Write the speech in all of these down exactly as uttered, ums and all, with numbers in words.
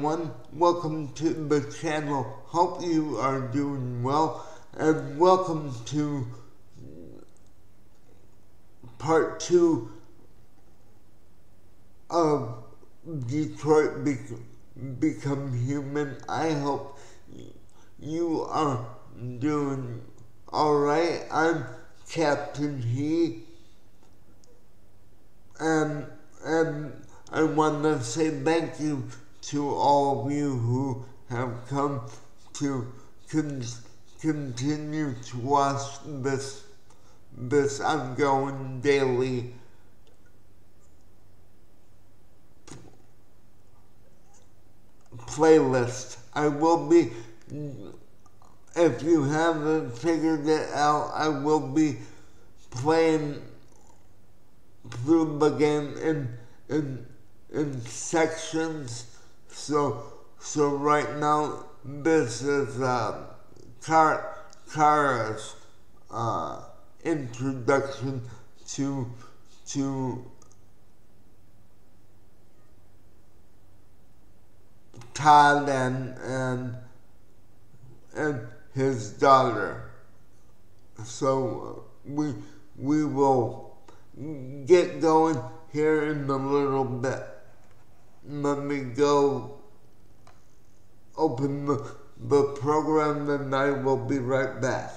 everyone, welcome to the channel. Hope you are doing well, and welcome to part two of Detroit Be- Become Human. I hope you are doing alright. I'm Captain He, and and I want to say thank you to all of you who have come to con- continue to watch this this ongoing daily playlist. I will be, if you haven't figured it out, I will be playing through the game in in in sections. So so right now this is uh, Car Kara's uh, introduction to to Todd and and and his daughter. So uh, we we will get going here in a little bit. Let me go open the, the program and I will be right back.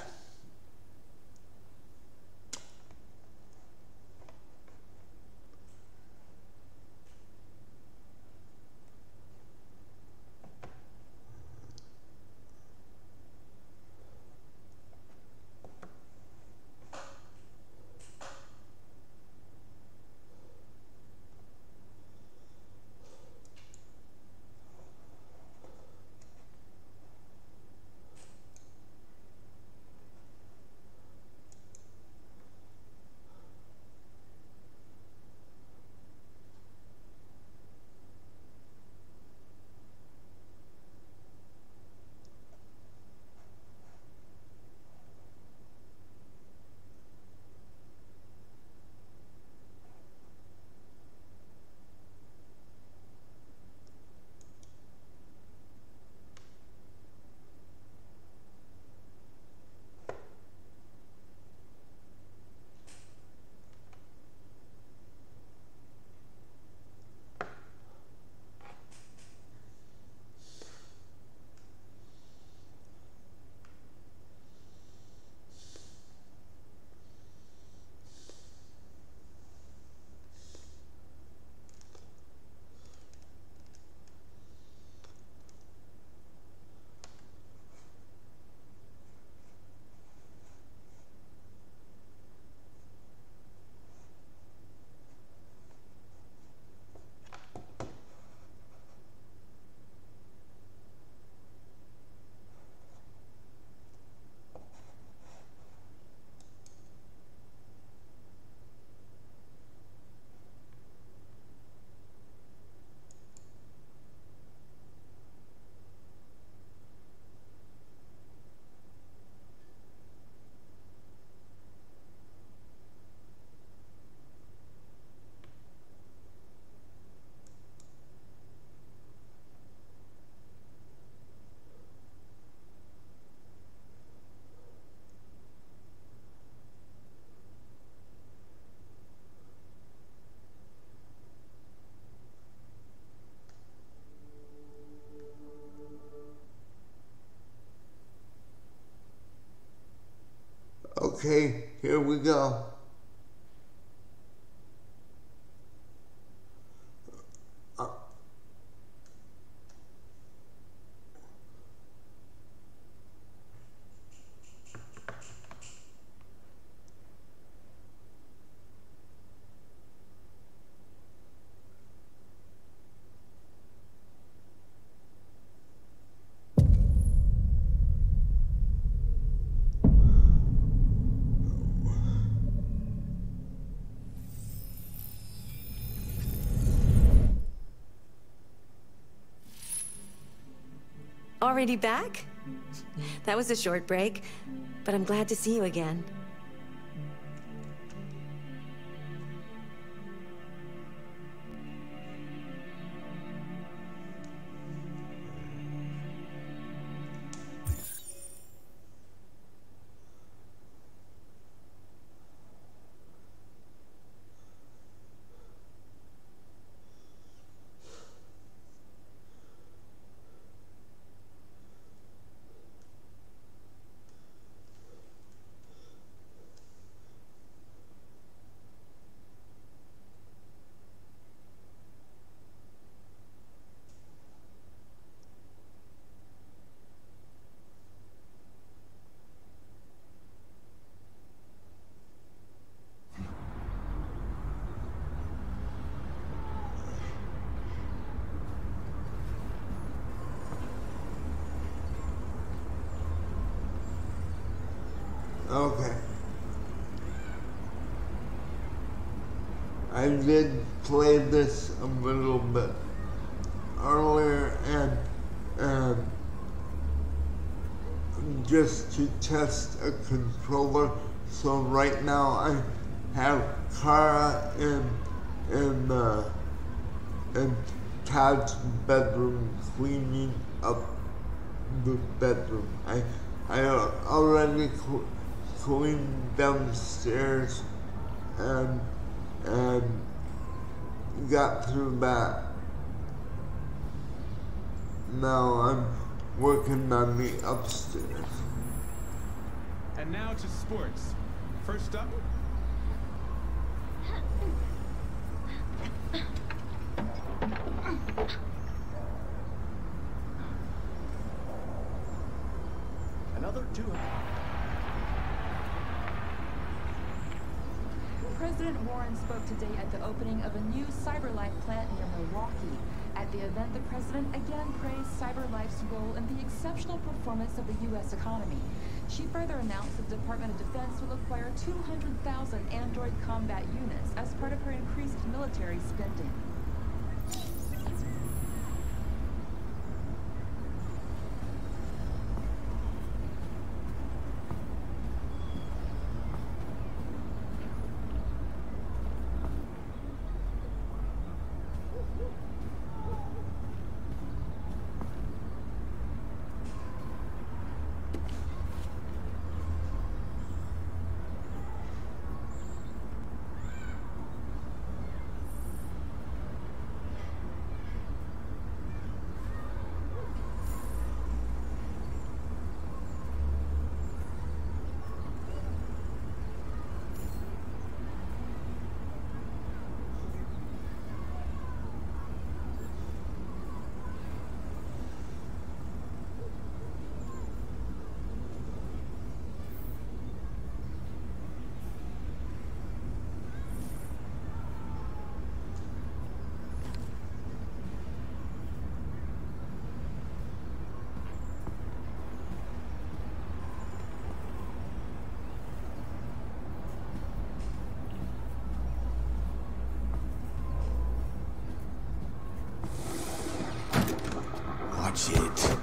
Okay, here we go. Uh, Already back? That was a short break, but I'm glad to see you again. I did play this a little bit earlier, and um, just to test a controller. So right now I have Kara in in uh, in Todd's bedroom cleaning up the bedroom. I I already cl- cleaned downstairs and and got through that. Now I'm working on the upstairs. And now to sports. First up. Another two. President Warren spoke today at the opening of a new CyberLife plant near Milwaukee. At the event, the president again praised CyberLife's role in the exceptional performance of the U S economy. She further announced that the Department of Defense will acquire two hundred thousand Android combat units as part of her increased military spending. Watch it.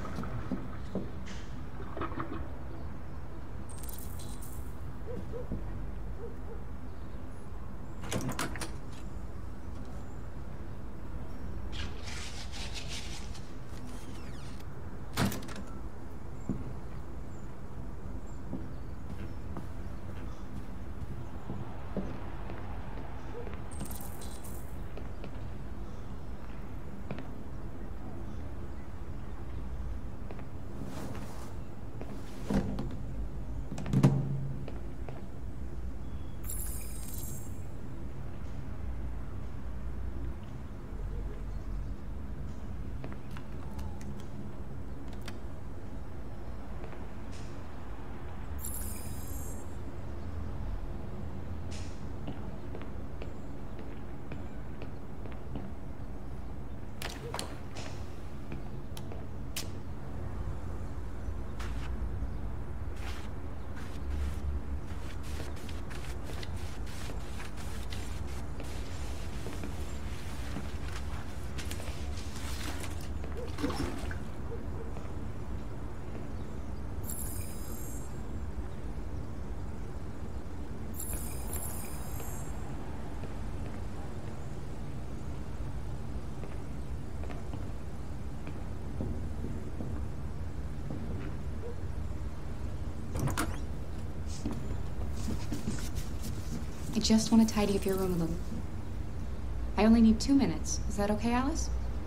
I just want to tidy up your room a little. I only need two minutes. Is that okay, Alice?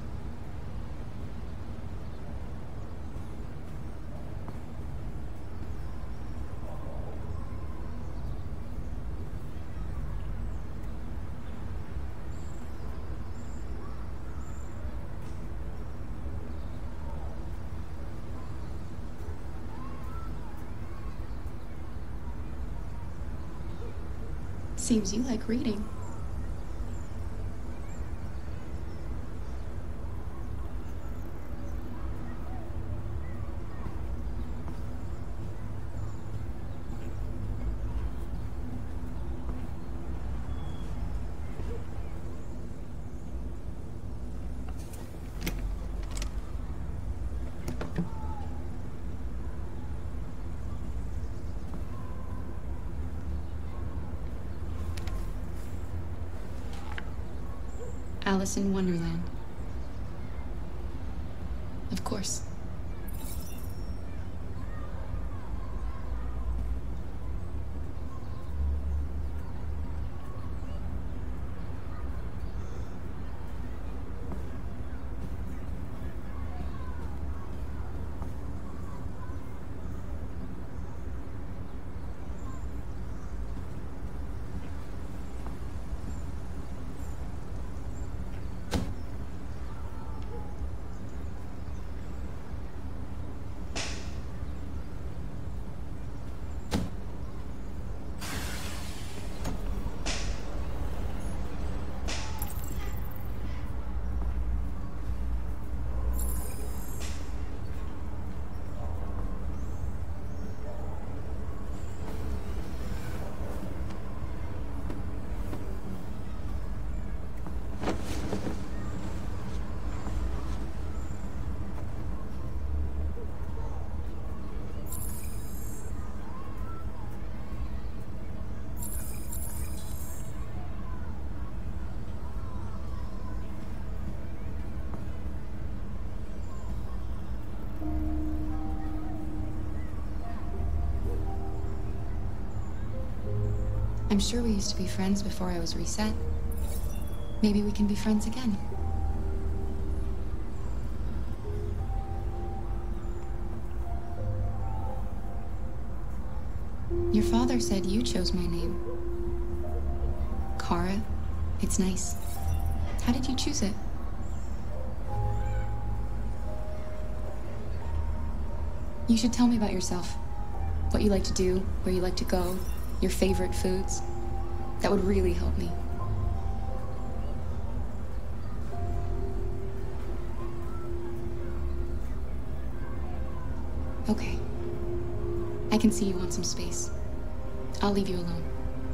Seems you like reading. Alice in Wonderland. Of course. I'm sure we used to be friends before I was reset. Maybe we can be friends again. Your father said you chose my name. Kara. It's nice. How did you choose it? You should tell me about yourself. What you like to do, where you like to go, your favorite foods. That would really help me. Okay. I can see you want some space. I'll leave you alone.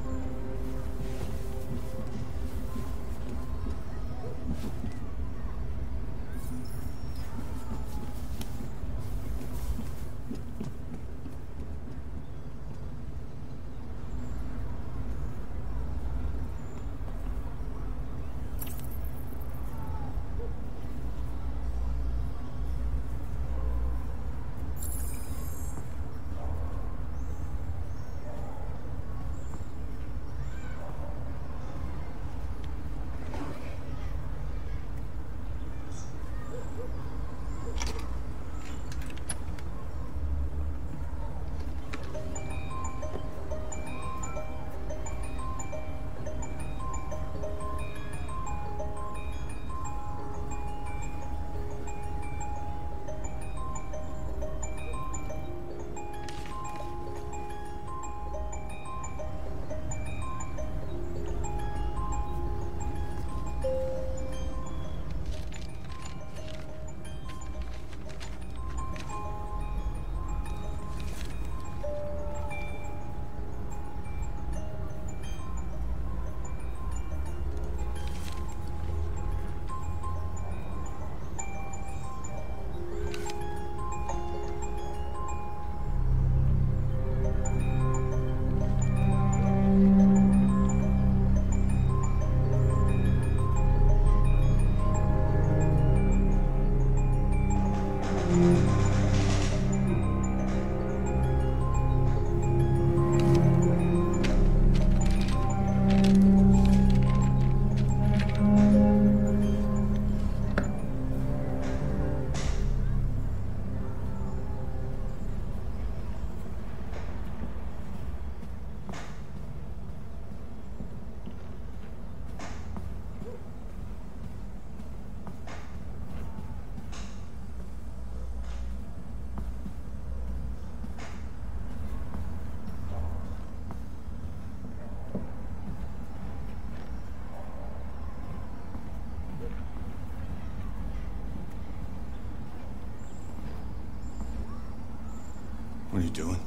What are you doing?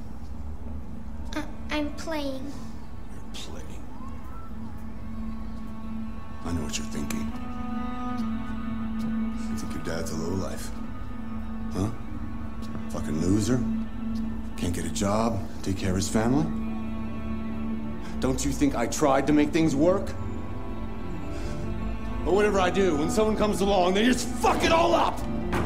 Uh, I'm playing. You're playing. I know what you're thinking. You think your dad's a lowlife? Huh? Fucking loser? Can't get a job, take care of his family? Don't you think I tried to make things work? But whatever I do, when someone comes along, they just fuck it all up!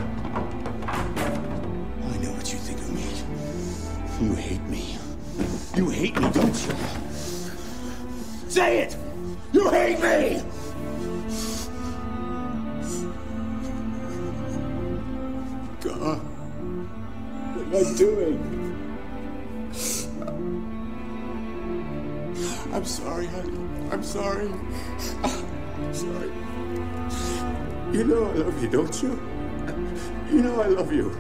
I know what you think of me. You hate me. You hate me, don't you? Say it! You hate me! God, what am I doing? I'm sorry, honey. I'm sorry. I'm sorry. You know I love you, don't you? You know I love you.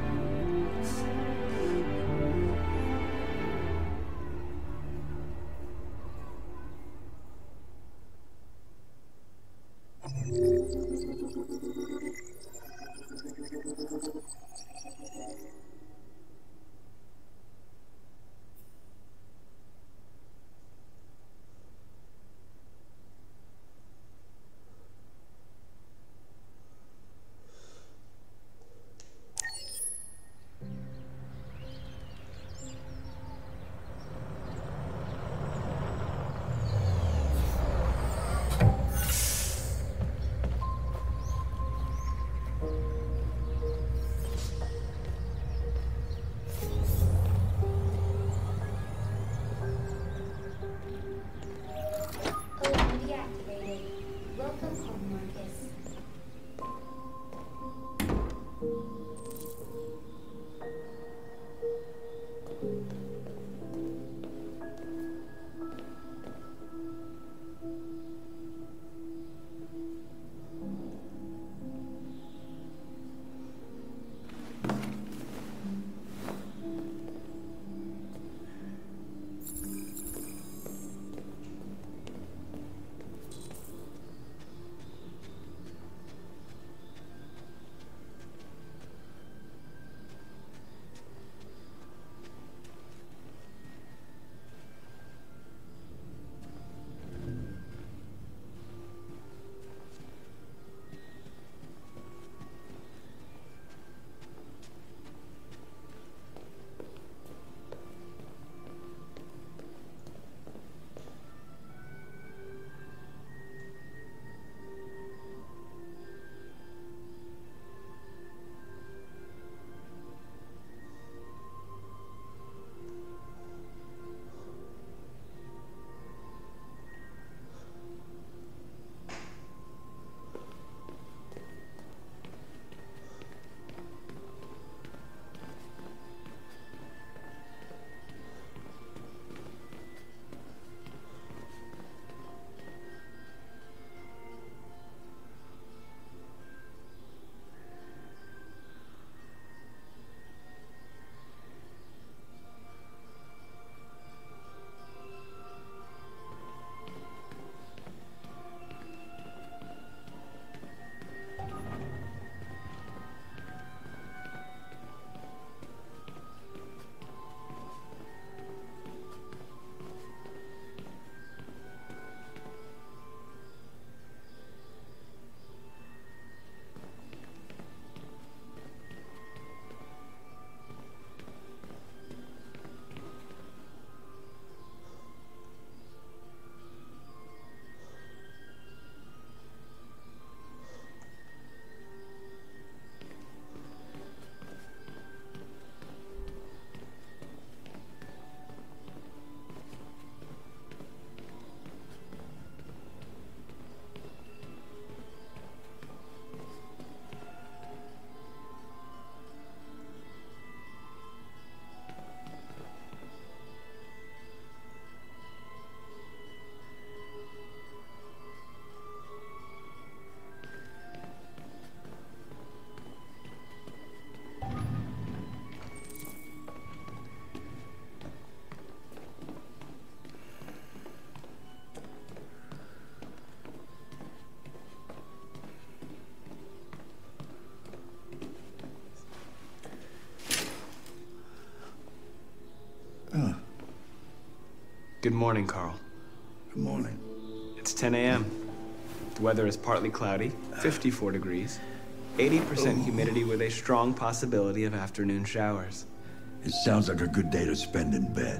Good morning, Carl. Good morning. It's ten A M The weather is partly cloudy, fifty-four degrees, eighty percent humidity with a strong possibility of afternoon showers. It sounds like a good day to spend in bed.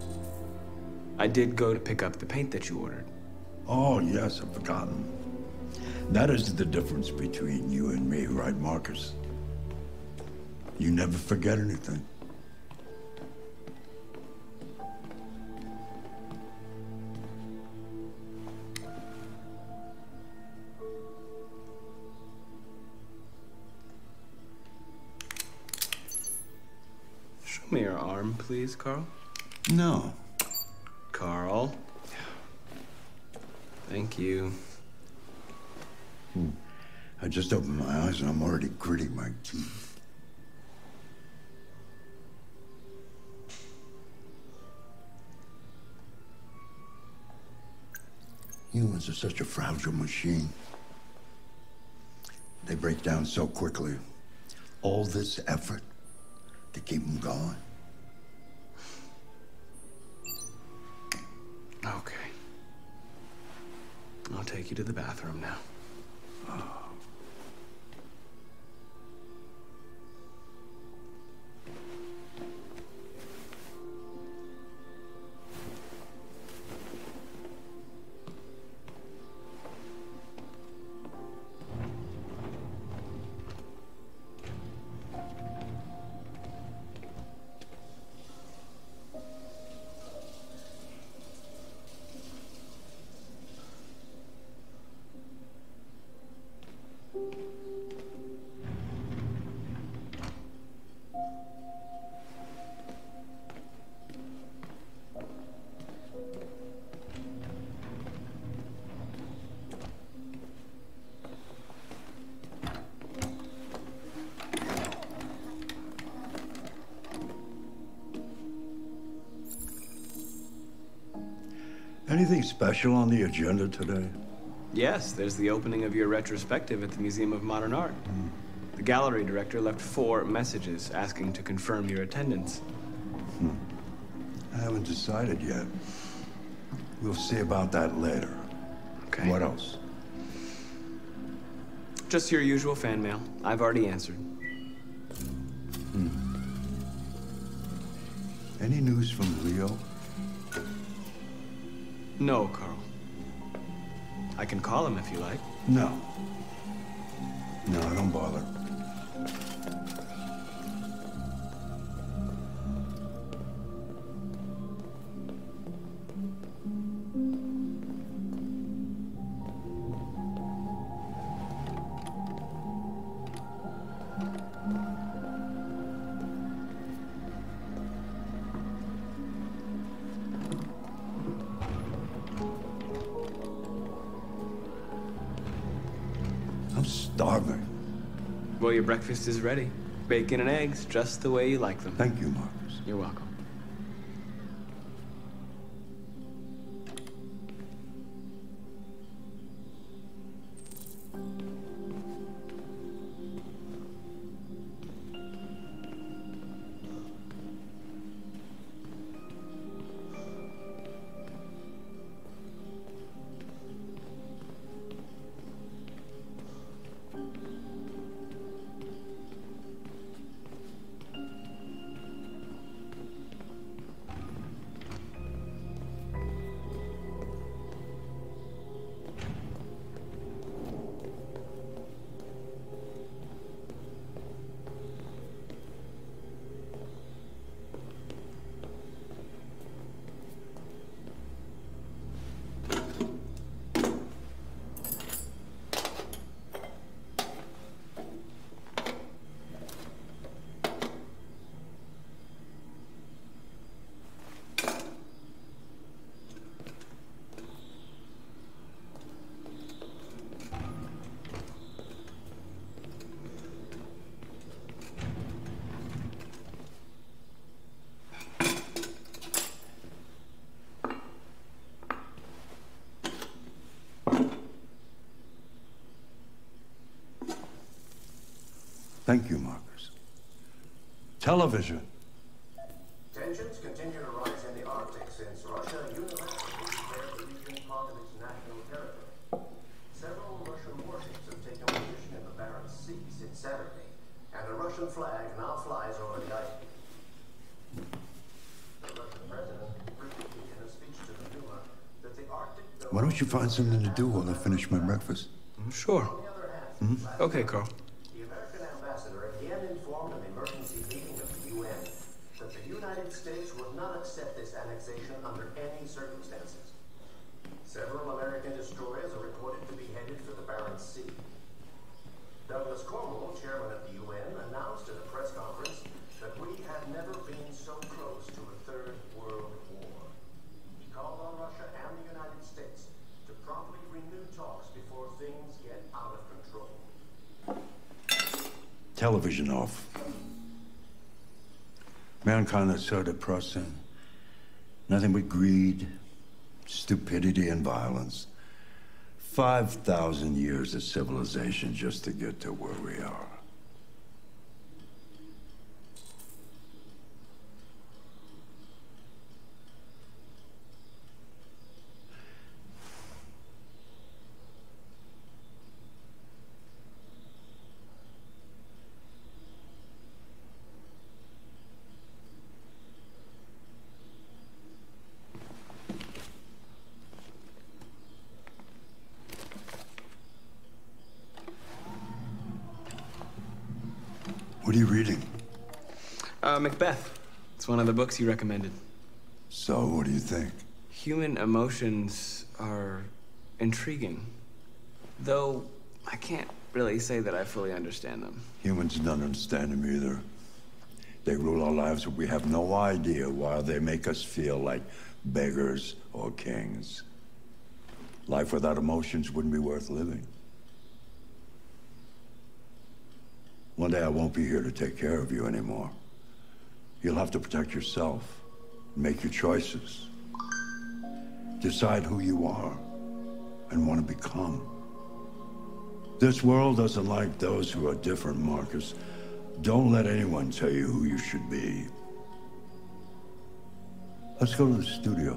I did go to pick up the paint that you ordered. Oh, yes, I've forgotten. That is the difference between you and me, right, Marcus? You never forget anything. Show me your arm, please, Carl. No. Carl. Thank you. Hmm. I just opened my eyes and I'm already gritting my teeth. Humans are such a fragile machine. They break down so quickly. All this effort to keep them going. Okay. I'll take you to the bathroom now. Oh. Anything special on the agenda today? Yes, there's the opening of your retrospective at the Museum of Modern Art. Mm. The gallery director left four messages asking to confirm your attendance. Hmm. I haven't decided yet. We'll see about that later. Okay. What else? Just your usual fan mail. I've already answered. Hmm. Any news from Leo? No, Carl. I can call him if you like. No. No, don't bother. I'm starving. Well, your breakfast is ready. Bacon and eggs, just the way you like them. Thank you, Marcus. You're welcome. Thank you, Marcus. Television. Tensions continue to rise in the Arctic since Russia unilaterally declared the region part of its national territory. Several Russian warships have taken position in the Barents Sea since Saturday, and the Russian flag now flies over the ice. The Russian president repeated in a speech to the Duma that the Arctic... Why don't you find something to do while I finish my breakfast? Sure. Mm-hmm. Okay, Carl. The American ambassador again informed an emergency meeting of the U N that the United States would not accept this annexation under any circumstances. Several American destroyers are reported to be headed for the Barents Sea. Douglas Cornwall, chairman of the U N, announced at a press conference that we have never been so close to a third world war. He called on Russia and the United States to promptly renew talks before things get out of control. Television off. Mankind is so depressing. Nothing but greed, stupidity, and violence. Five thousand years of civilization just to get to where we are. What are you reading? Uh, Macbeth. It's one of the books you recommended. So, what do you think? Human emotions are intriguing. Though, I can't really say that I fully understand them. Humans don't understand them either. They rule our lives, but we have no idea why they make us feel like beggars or kings. Life without emotions wouldn't be worth living. One day I won't be here to take care of you anymore. You'll have to protect yourself, make your choices, decide who you are and want to become. This world doesn't like those who are different, Marcus. Don't let anyone tell you who you should be. Let's go to the studio.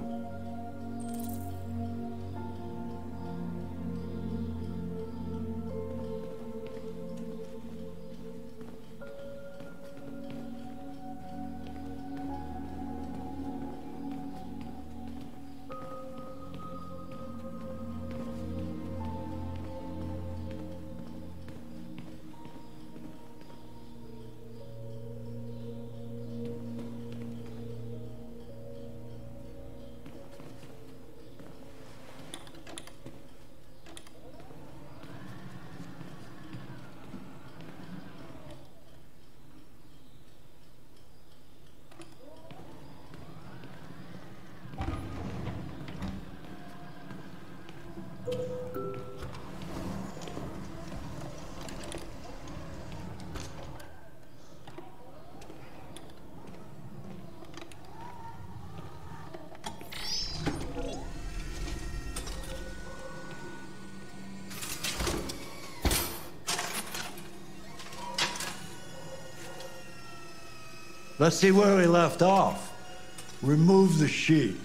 Let's see where we left off. Remove the sheet.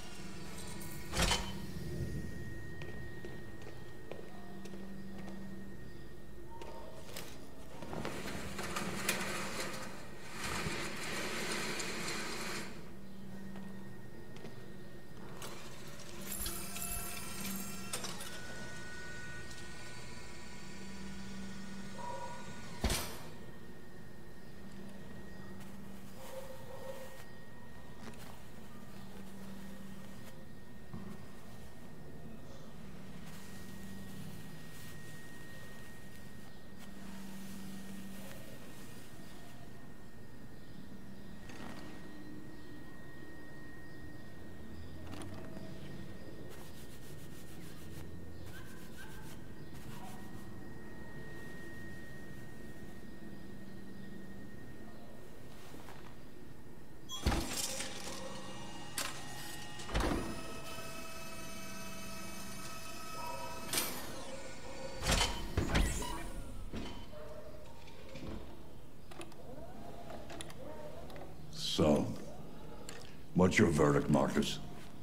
So, what's your verdict, Marcus?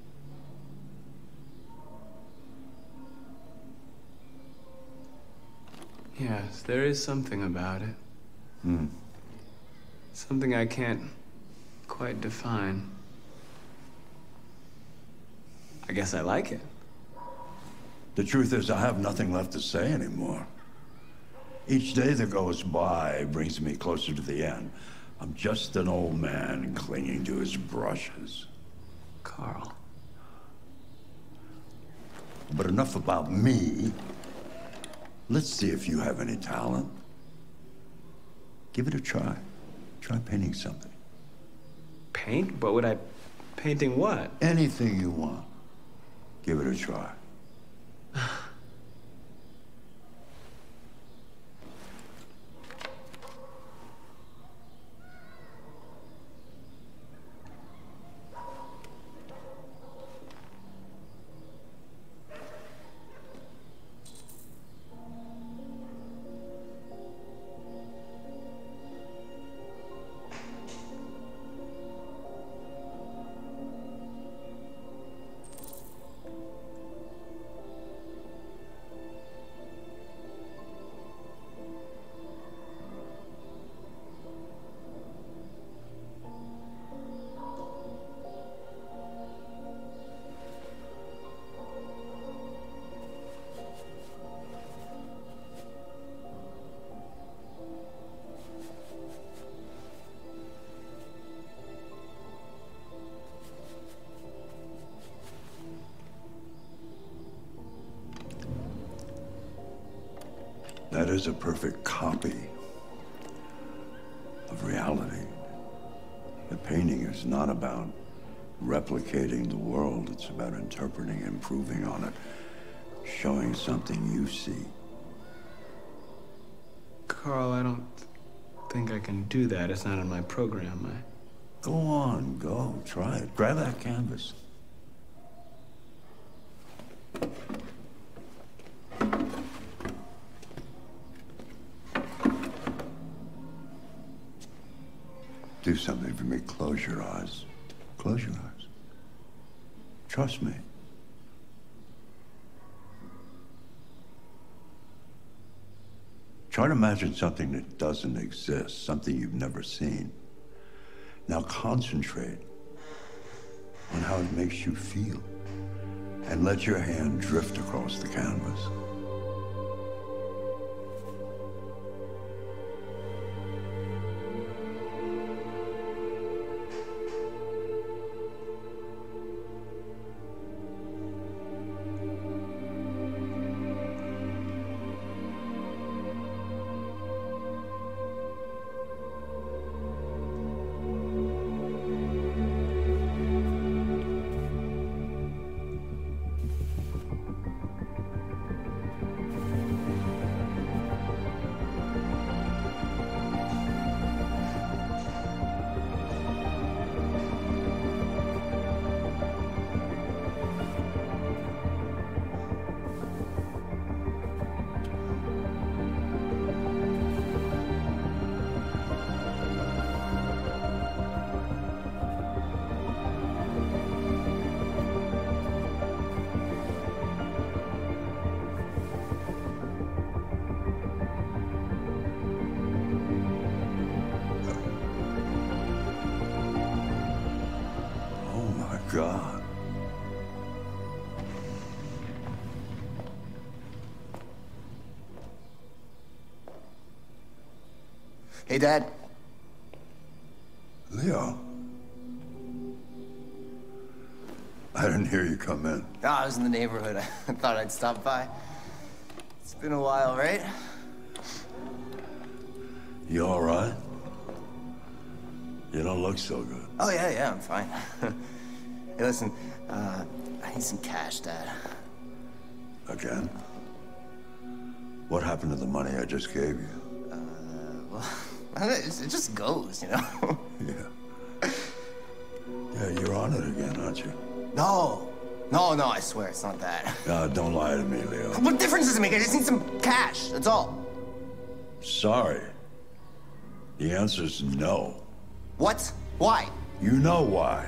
Yes, there is something about it. Hmm. Something I can't quite define. I guess I like it. The truth is, I have nothing left to say anymore. Each day that goes by brings me closer to the end. I'm just an old man clinging to his brushes. Carl. But enough about me. Let's see if you have any talent. Give it a try. Try painting something. Paint? What would I... Painting what? Anything you want. Give it a try. That is a perfect copy of reality. The painting is not about replicating the world. It's about interpreting, improving on it, showing something you see. Carl, I don't think I can do that. It's not in my program. I... Go on, go. Try it. Grab that canvas. Do something for me. Close your eyes. Close your eyes. Trust me. Try to imagine something that doesn't exist, something you've never seen. Now concentrate on how it makes you feel, and let your hand drift across the canvas. God. Hey, Dad. Leo. I didn't hear you come in. Oh, I was in the neighborhood. I thought I'd stop by. It's been a while, right? You all right? You don't look so good. Oh, yeah, yeah, I'm fine. Hey, listen, uh, I need some cash, Dad. Again? What happened to the money I just gave you? Uh, well, it just goes, you know? Yeah. Yeah, you're on it again, aren't you? No. No, no, I swear, it's not that. Uh, don't lie to me, Leo. What difference does it make? I just need some cash, that's all. Sorry. The answer's no. What? Why? You know why.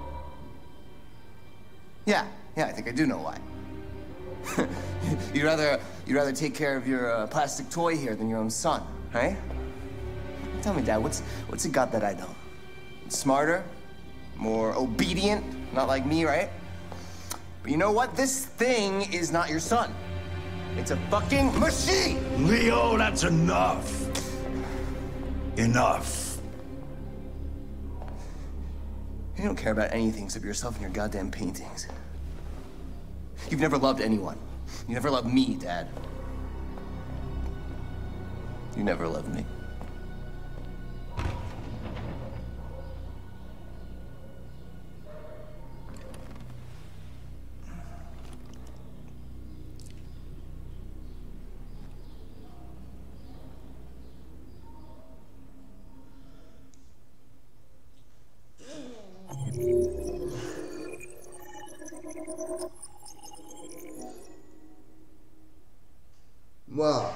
Yeah, yeah, I think I do know why. you'd rather you'd rather take care of your uh, plastic toy here than your own son, right? Tell me, Dad, what's what's it got that I don't? Smarter, more obedient, not like me, right? But you know what? This thing is not your son. It's a fucking machine! Leo, that's enough. Enough. You don't care about anything except yourself and your goddamn paintings. You've never loved anyone. You never loved me, Dad. You never loved me. Well,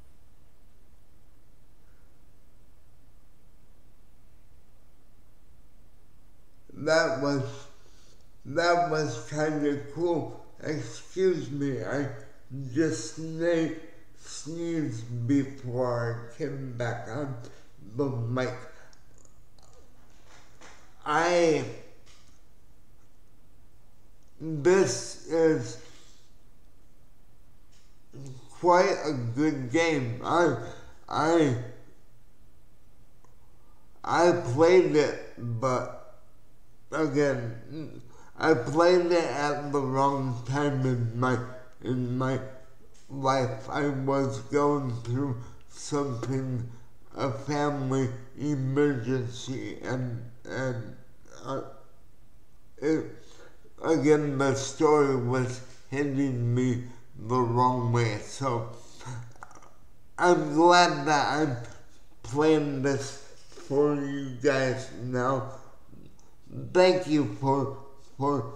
that was, that was kind of cool. Excuse me, I just sne- sneezed before I came back on the mic. I, this is quite a good game. I, I, I played it, but again, I played it at the wrong time in my in my life. I was going through something, a family emergency, and and uh, it, again the story was hitting me the wrong way. So I'm glad that I'm playing this for you guys now. Thank you for for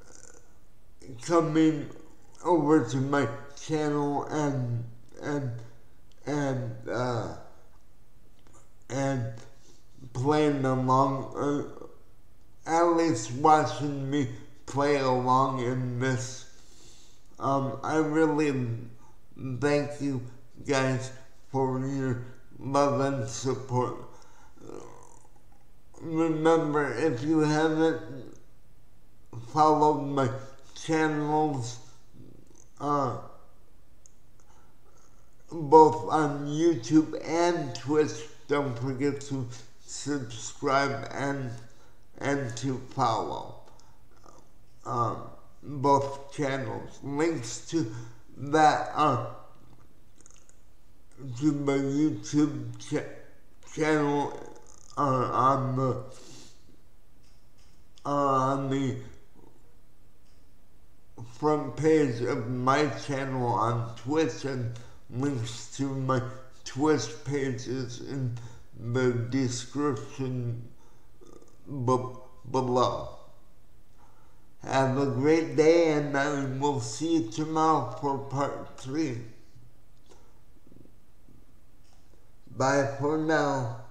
coming over to my channel and and and uh, and playing along, uh, at least watching me play along in this. Um, I really thank you guys for your love and support. Remember, if you haven't followed my channels, uh, both on YouTube and Twitch, don't forget to subscribe and and to follow um, both channels. Links to that are to my YouTube cha- channel are on the are on the front page of my channel on Twitch, and links to my Twitch pages in the description b- below. Have a great day, and I will see you tomorrow for part three. Bye for now.